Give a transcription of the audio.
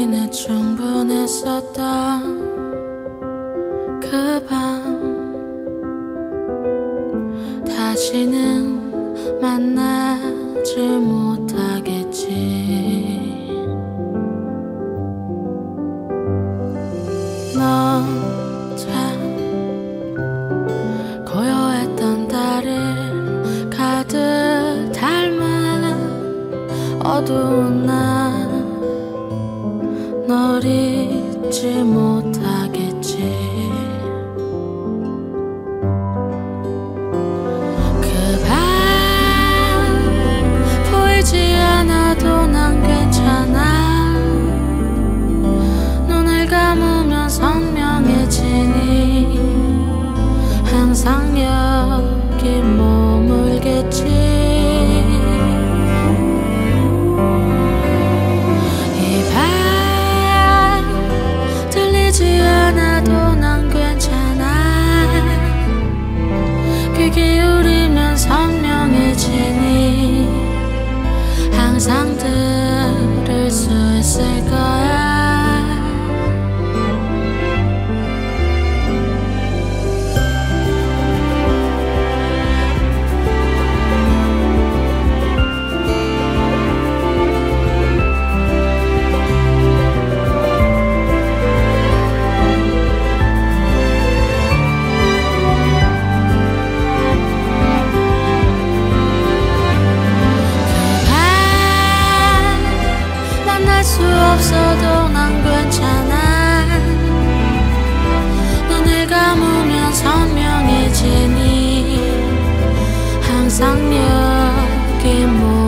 이내 충분했었던 그 밤 다시는 만나지 못하겠지. 너 참 고요했던 달을 가득 닮은 어두운 날 널 잊지 못하겠지. 그 밤 보이지 않아도 난 괜찮아. 눈을 감으면 선명해지니 항상 여기 머물겠지. 귀 기울이면 선명해지니 항상 들을 수 있을 거야. 수 없어도 난 괜찮아. 눈을 감으면 선명해지니 항상 여기